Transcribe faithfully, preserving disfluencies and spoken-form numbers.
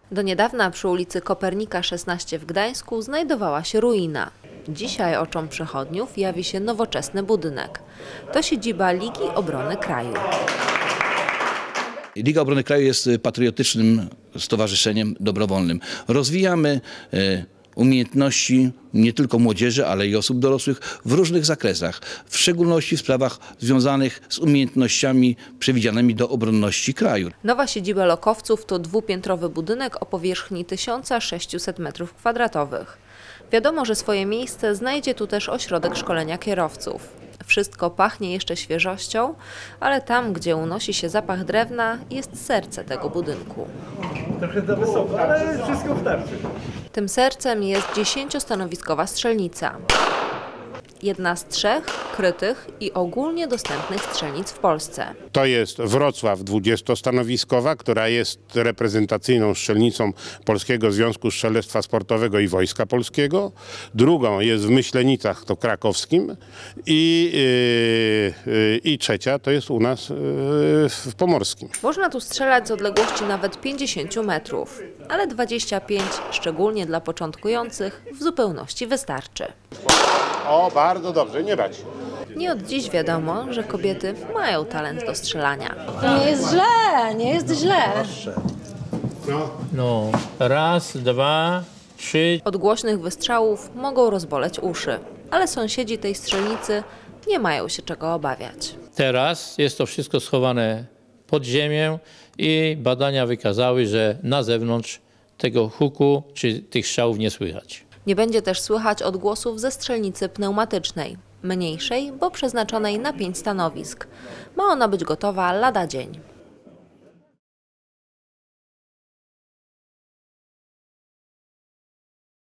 Do niedawna przy ulicy Kopernika szesnaście w Gdańsku znajdowała się ruina. Dzisiaj oczom przechodniów jawi się nowoczesny budynek. To siedziba Ligi Obrony Kraju. Liga Obrony Kraju jest patriotycznym stowarzyszeniem dobrowolnym. Rozwijamy umiejętności nie tylko młodzieży, ale i osób dorosłych w różnych zakresach, w szczególności w sprawach związanych z umiejętnościami przewidzianymi do obronności kraju. Nowa siedziba Lokowców to dwupiętrowy budynek o powierzchni tysiąc sześćset metrów kwadratowych. Wiadomo, że swoje miejsce znajdzie tu też ośrodek szkolenia kierowców. Wszystko pachnie jeszcze świeżością, ale tam, gdzie unosi się zapach drewna, jest serce tego budynku. Trochę za wysoko, ale wszystko wystarczy. Tym sercem jest dziesięciostanowiskowa strzelnica. Jedna z trzech krytych i ogólnie dostępnych strzelnic w Polsce. To jest Wrocław dwudziestostanowiskowa, która jest reprezentacyjną strzelnicą Polskiego Związku Strzelectwa Sportowego i Wojska Polskiego. Drugą jest w Myślenicach, to krakowskim. I, yy, yy, i trzecia to jest u nas yy, w Pomorskim. Można tu strzelać z odległości nawet pięćdziesięciu metrów, ale dwadzieścia pięć, szczególnie dla początkujących, w zupełności wystarczy. O, bardzo dobrze, nie bać. Nie od dziś wiadomo, że kobiety mają talent do strzelania. Nie jest źle, nie jest źle. No, raz, dwa, trzy. Od głośnych wystrzałów mogą rozboleć uszy, ale sąsiedzi tej strzelnicy nie mają się czego obawiać. Teraz jest to wszystko schowane pod ziemię i badania wykazały, że na zewnątrz tego huku czy tych strzałów nie słychać. Nie będzie też słychać odgłosów ze strzelnicy pneumatycznej, mniejszej, bo przeznaczonej na pięć stanowisk. Ma ona być gotowa lada dzień.